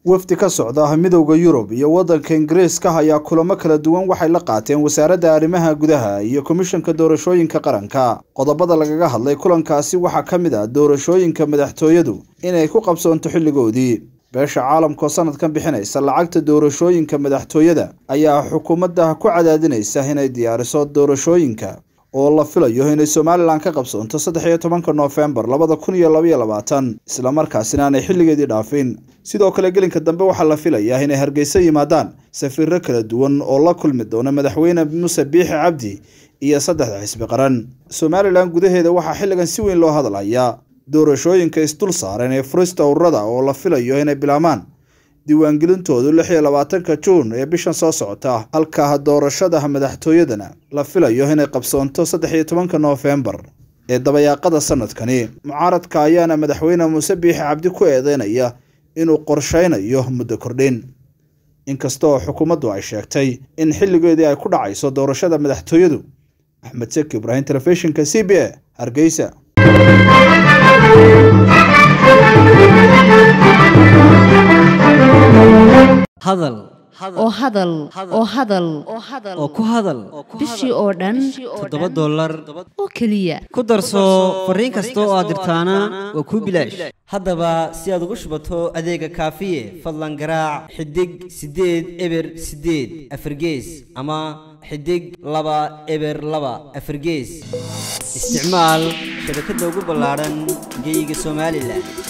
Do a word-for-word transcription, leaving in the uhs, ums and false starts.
wafdi ka socda midowga Yurub iyo wadanka Ingiriiska ayaa kulamo kala duwan waxay la qaateen wasaaradda arrimaha gudaha iyo komishanka doorashooyinka qaranka. Qodobada lagaga hadlay kulankaasi waxaa ka mid ah doorashooyinka madaxtooyadu inay ku qabsoonto xilligoodii. beesha caalamka sanadkan bixinaysa lacagta doorashooyinka madaxtooyada ayaa xukuumadda ku cadaadinaysa inay diyaariso doorashooyinka oo la filayo inay Soomaaliland ka qabsoonto saddex iyo tobanka November labada kun iyo laba iyo labaatan isla markaasina ay xilligeedii dhaafin. sidoo kale gelinka dambe waxaa la filayaa inay Hargeysa yimaadaan safiirro kala duwan oo la kulmi doona madaxweyne Muuse Biixi Cabdi iyo saddexda xisbi qaran. Soomaaliland gudaheeda waxaa xilligan si weyn loo hadlayaa doorashooyinka isdul saaran ee furista ururada oo la filayo inay bilaamaan diiwaangelintoodu lix iyo labaatanka Juun ee bishan soo socota, halka doorashada madaxtooyadana la filayo inay qabsoonto saddex iyo tobanka November ee dabayaaqada sanadkani. Mucaaradka ayaana madaxweyne Muuse Biixi Cabdi ku eedeynaya inuu qorsheynayo muddo kordhin, inkastoo xukuumaddu ay sheegtay in xilligeedii ay ku dhacayso doorashada madaxtooyadu. Axmed Seki Ibrahim, Telefishinka C B A, Hargeysa. hadal oo hadal oo hadal oo ku hadal bishii oo dhan toddoba dollar oo kaliya ku darso fariin kasta oo aad dirtaana waa ku bilaash. haddaba si aad ugu shubato adeega kaafiye fadlan garaac xidig sideed eber sideed afargees ama xidig laba eber laba afargees. isticmaal shabakadda ugu ballaaran geyga Soomaaliland.